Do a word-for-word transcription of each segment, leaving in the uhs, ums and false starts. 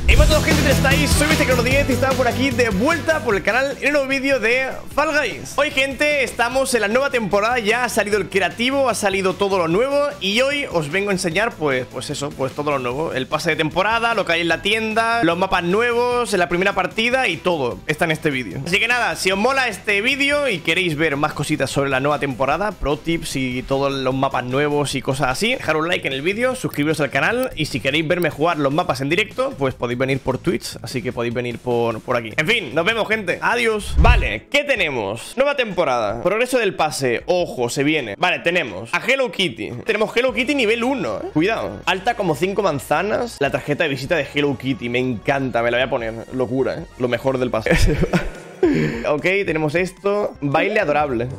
Hey, ¿qué tal, gente? ¿Cómo estáis? Soy Mr. diez y estamos por aquí de vuelta por el canal en un nuevo vídeo de Fall Guys. Hoy, gente, estamos en la nueva temporada. Ya ha salido el creativo, ha salido todo lo nuevo. Y hoy os vengo a enseñar, pues, pues eso, pues todo lo nuevo. El pase de temporada, lo que hay en la tienda, los mapas nuevos, en la primera partida y todo está en este vídeo. Así que nada, si os mola este vídeo y queréis ver más cositas sobre la nueva temporada, pro tips y todos los mapas nuevos y cosas así, dejar un like en el vídeo, suscribiros al canal. Y si queréis verme jugar los mapas en directo, pues podéis venir por Twitch, así que podéis venir por, por aquí. En fin, nos vemos, gente. Adiós. Vale, ¿qué tenemos? Nueva temporada, progreso del pase. Ojo, se viene. Vale, tenemos a Hello Kitty. Tenemos Hello Kitty nivel uno, eh. Cuidado. Alta como cinco manzanas. La tarjeta de visita de Hello Kitty. Me encanta, me la voy a poner. Locura, eh. Lo mejor del pase. Ok, tenemos esto. Baile adorable.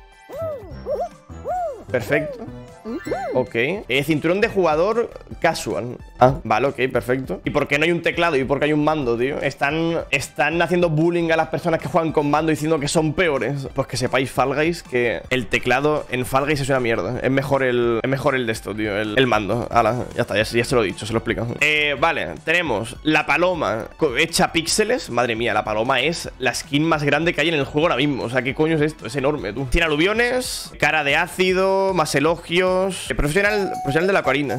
Perfecto. Ok. Eh, cinturón de jugador casual. Ah, vale, ok, perfecto. ¿Y por qué no hay un teclado? ¿Y por qué hay un mando, tío? Están, están haciendo bullying a las personas que juegan con mando diciendo que son peores. Pues que sepáis, Fall Guys, que el teclado en Fall Guys es una mierda. Es mejor el, es mejor el de esto, tío. El, el mando. Hala, ya está, ya, ya se lo he dicho, se lo he explicado. Eh, vale, tenemos la paloma hecha píxeles. Madre mía, la paloma es la skin más grande que hay en el juego ahora mismo. O sea, ¿qué coño es esto? Es enorme, tú. Tiene aluviones, cara de ácido, más elogios. Eh, profesional, profesional de la acuarina.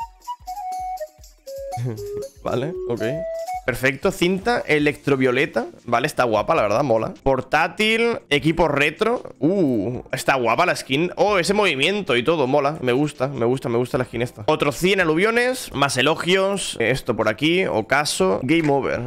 Vale, ok. Perfecto, cinta electrovioleta. Vale, está guapa, la verdad, mola. Portátil, equipo retro. Uh, está guapa la skin. Oh, ese movimiento y todo, mola. Me gusta, me gusta, me gusta la skin esta. Otros cien aluviones, más elogios. Esto por aquí, ocaso. Game over.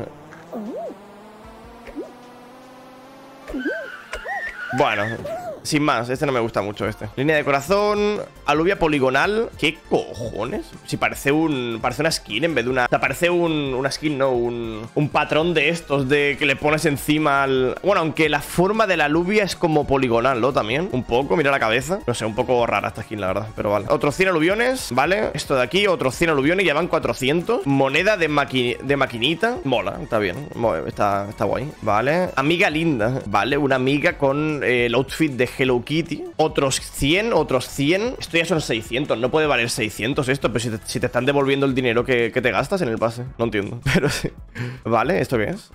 Bueno, sin más, este no me gusta mucho, este. Línea de corazón, aluvia poligonal. ¿Qué cojones? Si parece un... Parece una skin en vez de una... O sea, parece un... Una skin, no, un... Un patrón de estos de que le pones encima al... Bueno, aunque la forma de la aluvia es como poligonal, ¿no? También, un poco, mira la cabeza. No sé, un poco rara esta skin, la verdad, pero vale. Otros cien aluviones, ¿vale? Esto de aquí, otros cien aluviones, ya van cuatrocientos. Moneda de, maqui... de maquinita. Mola, está bien, está, está guay. Vale. Amiga linda, ¿vale? Una amiga con eh, el outfit de Hello Kitty. Otros cien, otros cien. Esto ya son seiscientos. No puede valer seiscientos esto, pero si te, si te están devolviendo el dinero que, que te gastas en el pase. No entiendo, pero sí. Vale, ¿esto qué es?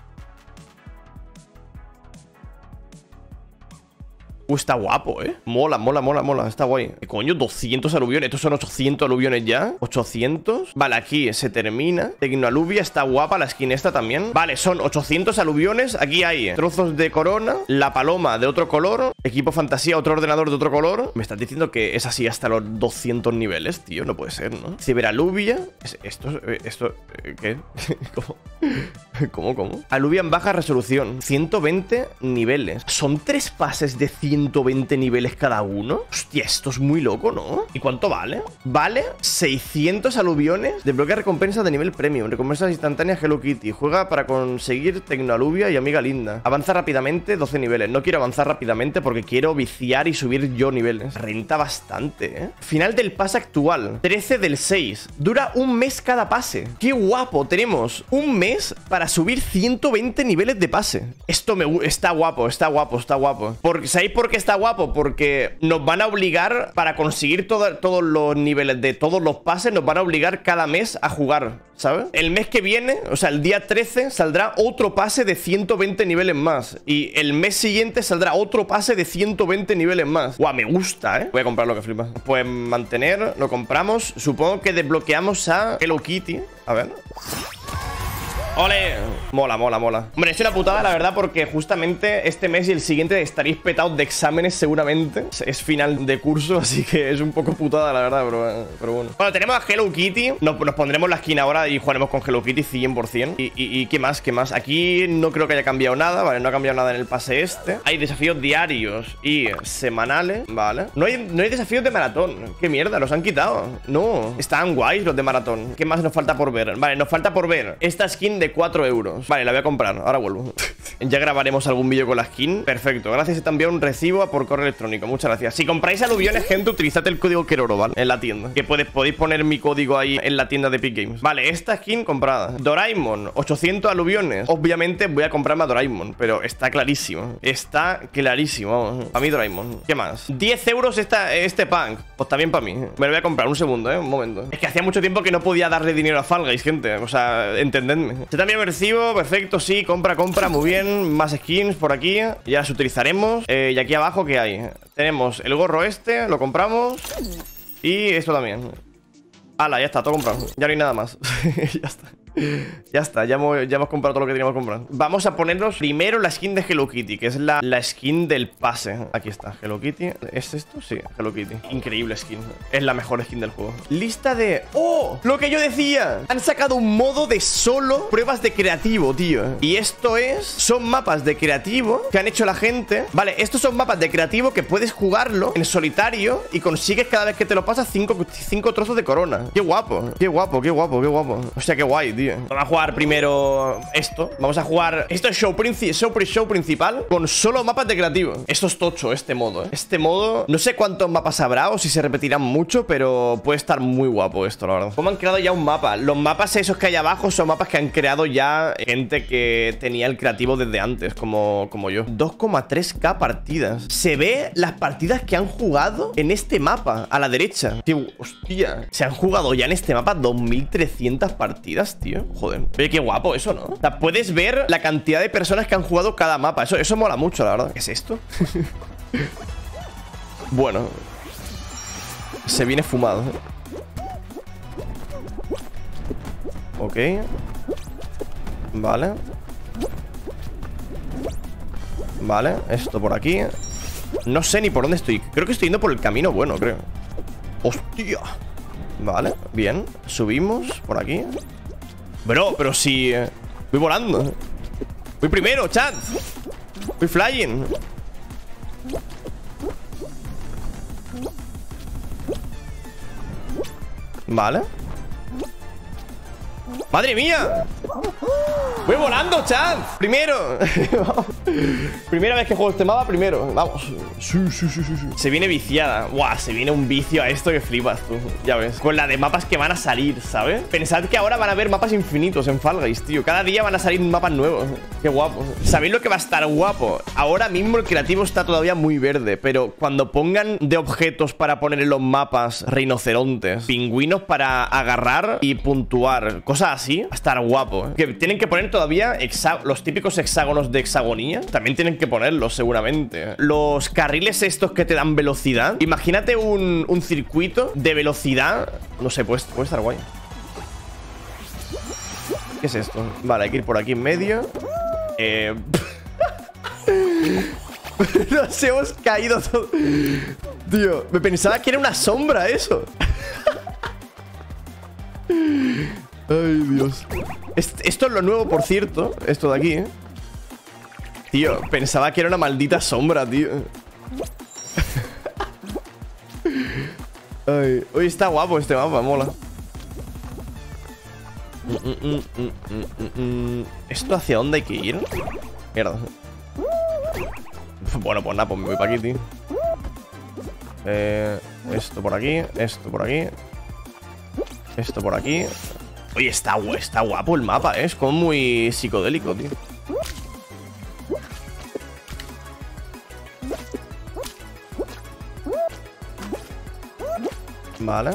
Uh, está guapo, ¿eh? Mola, mola, mola, mola. Está guay. ¿Qué coño? doscientos aluviones. ¿Estos son ochocientos aluviones ya? ¿ochocientos? Vale, aquí se termina. Tecnoaluvia. Está guapa la skin esta también. Vale, son ochocientos aluviones. Aquí hay trozos de corona. La paloma de otro color. Equipo fantasía, otro ordenador de otro color. Me estás diciendo que es así hasta los doscientos niveles, tío. No puede ser, ¿no? Ciberaluvia. Esto, esto, ¿qué? ¿Cómo? ¿Cómo, cómo? Aluvia en baja resolución. ciento veinte niveles. Son tres pases de ciento veinte niveles cada uno. Hostia, esto es muy loco, ¿no? ¿Y cuánto vale? Vale seiscientos aluviones. Desbloquea recompensas de nivel premium. Recompensas instantáneas Hello Kitty. Juega para conseguir Tecnoaluvia y amiga linda. Avanza rápidamente, doce niveles. No quiero avanzar rápidamente porque quiero viciar y subir yo niveles. Renta bastante, ¿eh? Final del pase actual. trece del seis. Dura un mes cada pase. ¡Qué guapo! Tenemos un mes para subir ciento veinte niveles de pase. Esto me está guapo, está guapo, está guapo. Porque, ¿sabéis por qué está guapo? Porque nos van a obligar, para conseguir todo, todos los niveles de todos los pases, nos van a obligar cada mes a jugar, ¿sabes? El mes que viene, o sea, el día trece, saldrá otro pase de ciento veinte niveles más. Y el mes siguiente saldrá otro pase de ciento veinte niveles más. Guau, me gusta, ¿eh? Voy a comprar lo que flipa. Pues mantener, lo compramos. Supongo que desbloqueamos a Hello Kitty. A ver. ¡Ole! Mola, mola, mola. Hombre, es una putada, la verdad, porque justamente este mes y el siguiente estaréis petados de exámenes seguramente. Es final de curso, así que es un poco putada, la verdad, pero, pero bueno. Bueno, tenemos a Hello Kitty. Nos, nos pondremos la skin ahora y jugaremos con Hello Kitty cien por cien. Y, y, y ¿qué más? ¿Qué más? Aquí no creo que haya cambiado nada, ¿vale? No ha cambiado nada en el pase este. Hay desafíos diarios y semanales, ¿vale? No hay, no hay desafíos de maratón. ¿Qué mierda? Los han quitado. No. Están guays los de maratón. ¿Qué más nos falta por ver? Vale, nos falta por ver esta skin de cuatro euros. Vale, la voy a comprar, ahora vuelvo. Ya grabaremos algún vídeo con la skin. Perfecto, gracias, te envío un recibo por correo electrónico. Muchas gracias. Si compráis aluviones, gente, utilizad el código Keroro, ¿vale? En la tienda, que podéis, podéis poner mi código ahí en la tienda de Epic Games. Vale, esta skin comprada. Doraemon, ochocientos aluviones. Obviamente voy a comprarme a Doraemon, pero está clarísimo. Está clarísimo. A mí Doraemon. ¿Qué más? diez euros esta, este pack. Pues también para mí. Me lo voy a comprar, un segundo, ¿eh? Un momento. Es que hacía mucho tiempo que no podía darle dinero a Fall Guys, gente. O sea, entendedme. Yo también recibo, perfecto, sí, compra, compra, muy bien. Más skins por aquí, ya las utilizaremos. eh, Y aquí abajo, ¿qué hay? Tenemos el gorro este, lo compramos. Y esto también. Hala, ya está, todo comprado. Ya no hay nada más. Ya está. Ya está, ya hemos, ya hemos comprado todo lo que teníamos que comprar. Vamos a ponernos primero la skin de Hello Kitty, que es la, la skin del pase. Aquí está, Hello Kitty. ¿Es esto? Sí, Hello Kitty. Increíble skin. Es la mejor skin del juego. Lista de... ¡Oh! Lo que yo decía. Han sacado un modo de solo pruebas de creativo, tío. Y esto es... Son mapas de creativo que han hecho la gente. Vale, estos son mapas de creativo que puedes jugarlo en solitario y consigues cada vez que te lo pasas cinco, cinco trozos de corona. Qué guapo. Qué guapo, qué guapo, qué guapo. O sea, qué guay, tío. Vamos a jugar primero esto. Vamos a jugar... Esto es show, princi show, show principal con solo mapas de creativo. Esto es tocho, este modo, ¿eh? Este modo... No sé cuántos mapas habrá o si se repetirán mucho, pero puede estar muy guapo esto, la verdad. ¿Cómo han creado ya un mapa? Los mapas esos que hay abajo son mapas que han creado ya gente que tenía el creativo desde antes, como, como yo. dos coma tres K partidas. Se ve las partidas que han jugado en este mapa, a la derecha. Tío, hostia. Se han jugado ya en este mapa dos mil trescientas partidas, tío. Joder. Oye, qué guapo eso, ¿no? O sea, puedes ver la cantidad de personas que han jugado cada mapa. Eso, eso mola mucho, la verdad. ¿Qué es esto? Bueno. Se viene fumado. Ok. Vale. Vale, esto por aquí. No sé ni por dónde estoy. Creo que estoy yendo por el camino bueno, creo. ¡Hostia! Vale, bien. Subimos por aquí. Bro, pero si... Eh, voy volando. Voy primero, chat. Voy flying. Vale. ¡Madre mía! Voy volando, chat. Primero. Primera vez que juego este mapa, primero. Vamos. Sí, sí, sí, sí, sí. Se viene viciada. Guau, se viene un vicio a esto que flipas tú. Ya ves. Con la de mapas que van a salir, ¿sabes? Pensad que ahora van a haber mapas infinitos en Fall Guys, tío. Cada día van a salir mapas nuevos. Qué guapo. ¿Sabéis lo que va a estar guapo? Ahora mismo el creativo está todavía muy verde, pero cuando pongan de objetos para poner en los mapas rinocerontes, pingüinos para agarrar y puntuar, cosas así, va a estar guapo, ¿eh? Que tienen que poner todavía los típicos hexágonos de hexagonía. También tienen que ponerlos seguramente. Los carriles estos que te dan velocidad. Imagínate un, un circuito de velocidad. No sé, puede, puede estar guay. ¿Qué es esto? Vale, hay que ir por aquí en medio. Eh... Nos hemos caído todos. Tío, me pensaba que era una sombra eso. Ay, Dios. Esto es lo nuevo, por cierto. Esto de aquí, ¿eh? Tío, pensaba que era una maldita sombra, tío. Ay, hoy está guapo este mapa, mola. mm, mm, mm, mm, mm, mm. ¿Esto hacia dónde hay que ir? Mierda. Bueno, pues nada, pues me voy para aquí, tío. Eh, esto por aquí, esto por aquí. Esto por aquí. Oye, está, está guapo el mapa, ¿eh? Es como muy psicodélico, tío. Vale.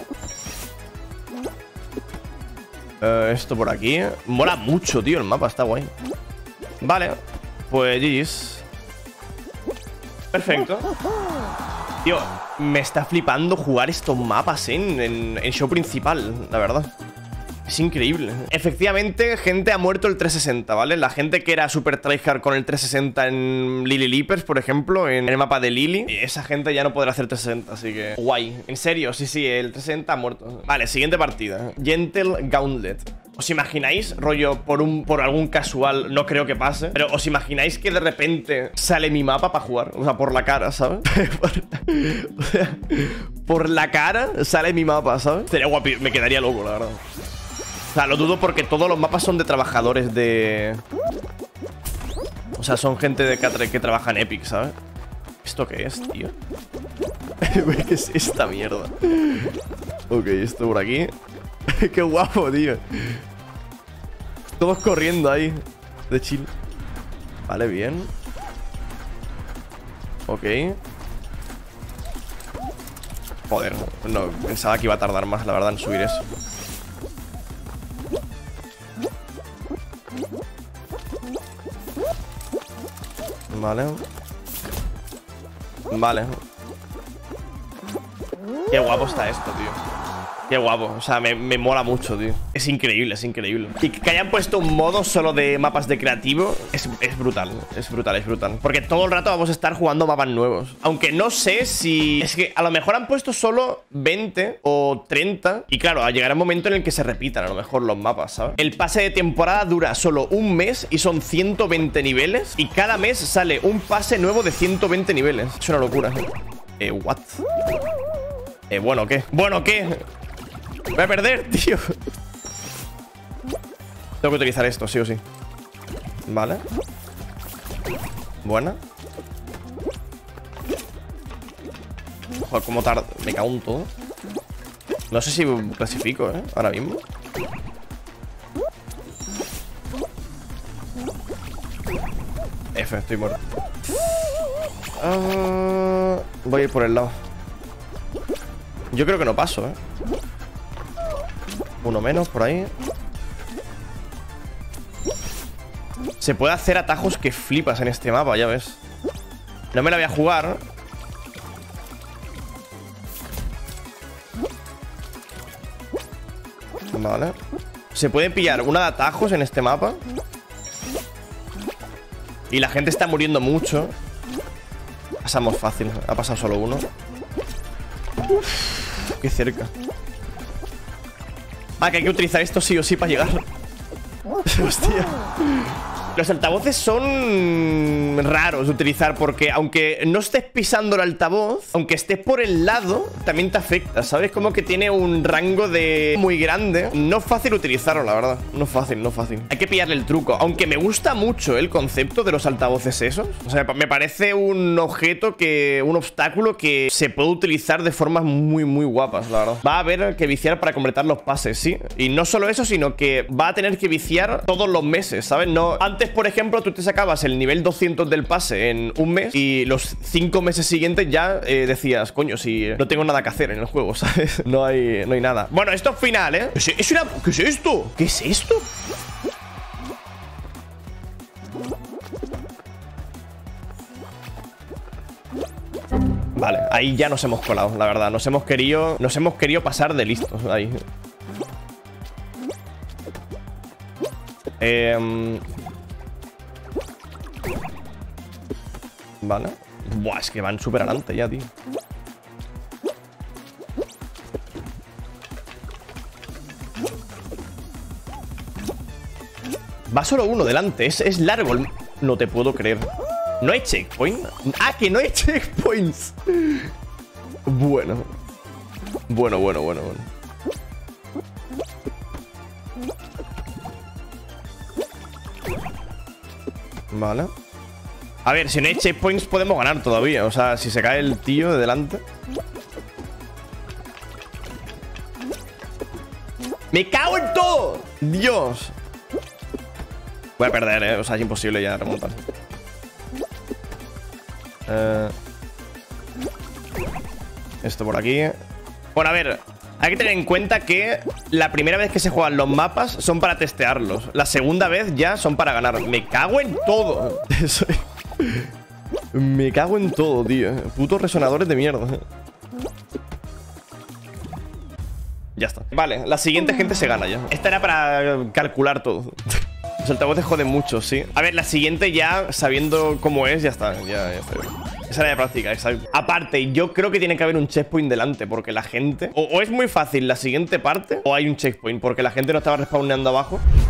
eh, Esto por aquí. Mola mucho, tío, el mapa, está guay. Vale, pues G G's. Perfecto. Tío, me está flipando jugar estos mapas, ¿eh? en, en, en show principal, la verdad. Es increíble. Efectivamente, gente ha muerto el trescientos sesenta, ¿vale? La gente que era super tryhard con el trescientos sesenta en Lily Leapers, por ejemplo, en el mapa de Lily, esa gente ya no podrá hacer trescientos sesenta, así que... Guay. En serio, sí, sí, el trescientos sesenta ha muerto. Vale, siguiente partida. Gentle Gauntlet. ¿Os imagináis, rollo, por un por algún casual, no creo que pase, pero os imagináis que de repente sale mi mapa para jugar? O sea, por la cara, ¿sabes? por, o sea, por la cara sale mi mapa, ¿sabes? Sería guapi, me quedaría loco, la verdad. O sea, lo dudo porque todos los mapas son de trabajadores de... O sea, son gente de que, que trabaja en Epic, ¿sabes? ¿Esto qué es, tío? ¿Qué es esta mierda? Ok, esto por aquí. Qué guapo, tío. Todos corriendo ahí. De chill. Vale, bien. Ok. Joder, no, pensaba que iba a tardar más, la verdad, en subir eso. Vale. Vale. Qué guapo está esto, tío. Qué guapo, o sea, me, me mola mucho, tío. Es increíble, es increíble. Y que hayan puesto un modo solo de mapas de creativo es, es brutal, es brutal, es brutal. Porque todo el rato vamos a estar jugando mapas nuevos. Aunque no sé si... Es que a lo mejor han puesto solo veinte o treinta. Y claro, llegará un momento en el que se repitan a lo mejor los mapas, ¿sabes? El pase de temporada dura solo un mes y son ciento veinte niveles. Y cada mes sale un pase nuevo de ciento veinte niveles. Es una locura. Eh, what? Eh, bueno, ¿qué? Bueno, ¿qué? Voy a perder, tío. Tengo que utilizar esto, sí o sí. Vale. Buena. Joder, cómo tarda. Me cago en todo. No sé si clasifico, ¿eh? Ahora mismo. F, estoy muerto. Uh, voy a ir por el lado. Yo creo que no paso, ¿eh? Uno menos por ahí. Se puede hacer atajos que flipas en este mapa, ya ves. No me la voy a jugar. Vale. Se puede pillar una de atajos en este mapa. Y la gente está muriendo mucho. Pasamos fácil. Ha pasado solo uno. Uf, qué cerca. Ah, que hay que utilizar esto sí o sí para llegar. Hostia. Los altavoces son raros de utilizar porque aunque no estés pisando el altavoz, aunque estés por el lado, también te afecta, ¿sabes? Como que tiene un rango de muy grande. No es fácil utilizarlo, la verdad. No es fácil, no es fácil. Hay que pillarle el truco. Aunque me gusta mucho el concepto de los altavoces esos. O sea, me parece un objeto que... un obstáculo que se puede utilizar de formas muy, muy guapas, la verdad. Va a haber que viciar para completar los pases, sí. Y no solo eso, sino que va a tener que viciar todos los meses, ¿sabes? No... Antes, por ejemplo, tú te sacabas el nivel doscientos del pase en un mes y los cinco meses siguientes ya eh, decías, coño, si no tengo nada que hacer en el juego, ¿sabes? No hay, no hay nada. Bueno, esto es final, ¿eh? ¿Es, es una... ¿Qué es esto? ¿Qué es esto? Vale, ahí ya nos hemos colado, la verdad. Nos hemos querido, nos hemos querido pasar de listos ahí. Eh... Vale. Buah, es que van súper adelante ya, tío. Va solo uno delante. Es, es largo. El... No te puedo creer. ¿No hay checkpoint? Ah, que no hay checkpoints. Bueno. Bueno, bueno, bueno, bueno. Vale. A ver, si no hay checkpoints podemos ganar todavía. O sea, si se cae el tío de delante. ¡Me cago en todo! ¡Dios! Voy a perder, ¿eh? O sea, es imposible ya remontar. Eh... Esto por aquí. Bueno, a ver, hay que tener en cuenta que la primera vez que se juegan los mapas son para testearlos. La segunda vez ya son para ganar. Me cago en todo. Me cago en todo, tío. Putos resonadores de mierda. Ya está. Vale, la siguiente gente se gana ya. Esta era para calcular todo. Los altavoces joden mucho, sí. A ver, la siguiente ya, sabiendo cómo es, ya está. Ya, ya está. Esa era de práctica, exacto. Aparte, yo creo que tiene que haber un checkpoint delante, porque la gente... O, o es muy fácil la siguiente parte, o hay un checkpoint, porque la gente no estaba respawneando abajo.